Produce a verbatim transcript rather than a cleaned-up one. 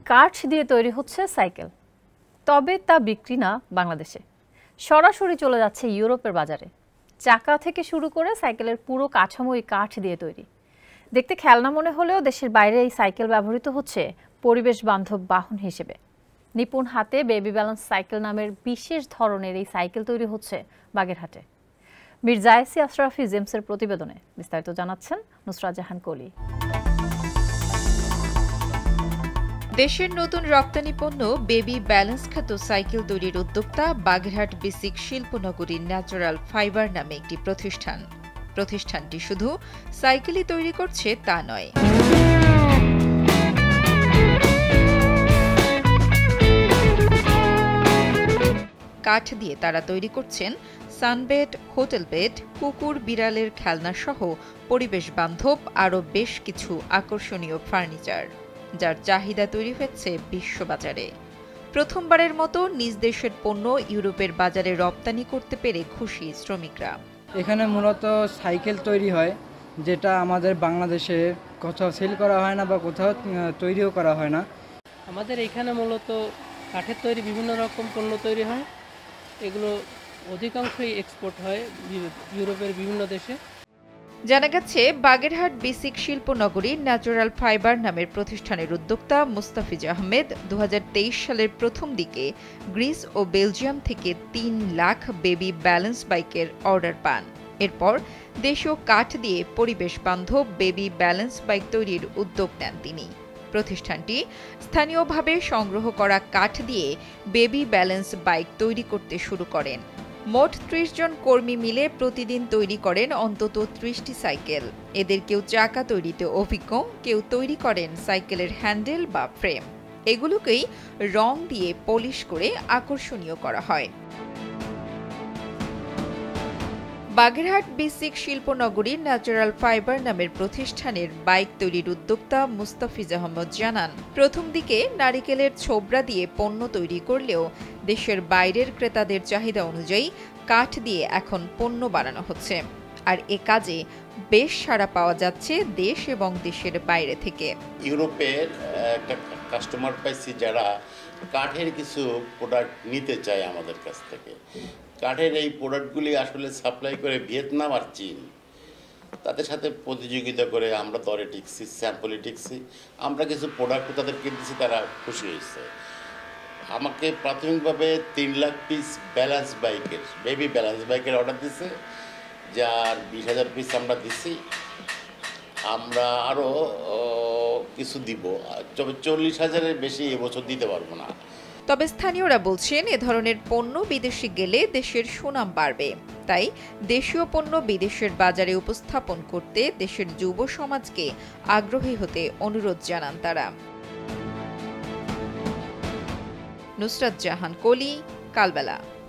কাঠ দিয়ে তৈরি হচ্ছে সাইকেল, তবে তা বিক্রি না বাংলাদেশে, সরাসরি চলে যাচ্ছে ইউরোপের বাজারে। চাকা থেকে শুরু করে সাইকেলের পুরো কাঠামোই কাঠ দিয়ে তৈরি। দেখতে খেলনা মনে হলেও দেশের বাইরে এই সাইকেল ব্যবহৃত হচ্ছে পরিবেশ বান্ধব বাহন হিসেবে। নিপুণ হাতে বেবি ব্যালেন্স সাইকেল নামের বিশেষ ধরনের এই সাইকেল তৈরি হচ্ছে বাগেরহাটে। মীর জায়েসি আশরাফি জেমসের প্রতিবেদনে বিস্তারিত জানাচ্ছেন নুসরাত জাহান কলি। দেশের নতুন রপ্তানি পণ্য বেবি ব্যালেন্স খ্যাত সাইকেল তৈরির উদ্যোক্তা বাগেরহাট বেসিক শিল্পনগরীর ন্যাচারাল ফাইবার নামে একটি প্রতিষ্ঠান। প্রতিষ্ঠানটি শুধু সাইকেলই তৈরি করছে তা নয়, কাঠ দিয়ে তারা তৈরি করছেন সানবেড, হোটেল বেড, কুকুর বিড়ালের খেলনা সহ পরিবেশ বান্ধব আরও বেশ কিছু আকর্ষণীয় ফার্নিচার, যার চাহিদা তৈরি হচ্ছে বিশ্ববাজারে। প্রথমবারের মতো নিজ দেশের পণ্য ইউরোপের বাজারে রপ্তানি করতে পেরে খুশি শ্রমিকরা। এখানে মূলত সাইকেল তৈরি হয়, যেটা আমাদের বাংলাদেশে কোথাও সেল করা হয় না বা কোথাও তৈরিও করা হয় না। আমাদের এখানে মূলত কাঠের তৈরি বিভিন্ন রকম পণ্য তৈরি হয়, এগুলো অধিকাংশই এক্সপোর্ট হয় ইউরোপের বিভিন্ন দেশে। জানা গেছে বাগেরহাট বেসিক শিল্পনগরীর ন্যাচারাল ফাইবার নামের প্রতিষ্ঠানের উদ্যোক্তা মুস্তাফিজ আহমেদ দু হাজার তেইশ সালের প্রথম দিকে গ্রিস ও বেলজিয়াম থেকে তিন লাখ বেবি ব্যালেন্স বাইকের অর্ডার পান। এরপর দেশীয় কাঠ দিয়ে পরিবেশ বান্ধব বেবি ব্যালেন্স বাইক তৈরির উদ্যোগ নেন তিনি। প্রতিষ্ঠানটি স্থানীয়ভাবে সংগ্রহ করা কাঠ দিয়ে বেবি ব্যালেন্স বাইক তৈরি করতে শুরু করেন। মোট ত্রিশ জন কর্মী মিলে প্রতিদিন তৈরি করেন অন্তত ত্রিশটি সাইকেল। এদের কেউ চাকা তৈরিতে অভিজ্ঞ, কেউ তৈরি করেন সাইকেলের হ্যান্ডেল বা ফ্রেম। এগুলোকেই রং দিয়ে পলিশ করে আকর্ষণীয় করা হয়। বাগেরহাট বেসিক শিল্পনগরীর ন্যাচারাল ফাইবার নামের প্রতিষ্ঠানের বাইক তৈরির উদ্যোক্তা মুস্তাফিজ আহমদ জানান, প্রথম দিকে নারিকেলের ছোবড়া দিয়ে পণ্য তৈরি করলেও দেশের বাইরের ক্রেতাদের চাহিদা অনুযায়ী কাঠ দিয়ে এখন পণ্য বানানো হচ্ছে, আর এ কাজে বেশ সাড়া পাওয়া যাচ্ছে দেশ এবং দেশের বাইরে থেকে। ইউরোপের একটা কাস্টমার পাইছি যারা কাঠের কিছু প্রোডাক্ট নিতে চায় আমাদের কাছ থেকে। কাঠের এই প্রোডাক্টগুলি আসলে সাপ্লাই করে ভিয়েতনাম আর চীন, তাদের সাথে প্রতিযোগিতা করে আমরা দরে টিকছি, স্যাম্পলে টিকছি। আমরা কিছু প্রোডাক্ট তাদের কিনতেছি, তারা খুশি হয়েছে। আমাকে প্রাথমিকভাবে তিন লাখ পিস ব্যালেন্স বাইকের বেবি ব্যালেন্স বাইকের অর্ডার দিছে, যার বিশ হাজার পিস আমরা দিছি। আমরা আরও কিছু দিব, তবে চল্লিশ হাজারের বেশি এবছর দিতে পারবো না। তবে স্থানীয়রা বলছেন, এ ধরনের পণ্য বিদেশে গেলে দেশের সুনাম বাড়বে। তাই দেশীয় পণ্য বিদেশের বাজারে উপস্থাপন করতে দেশের যুব সমাজকে আগ্রহী হতে অনুরোধ জানান তারা। নুসরাত জাহান কলি, কালবেলা।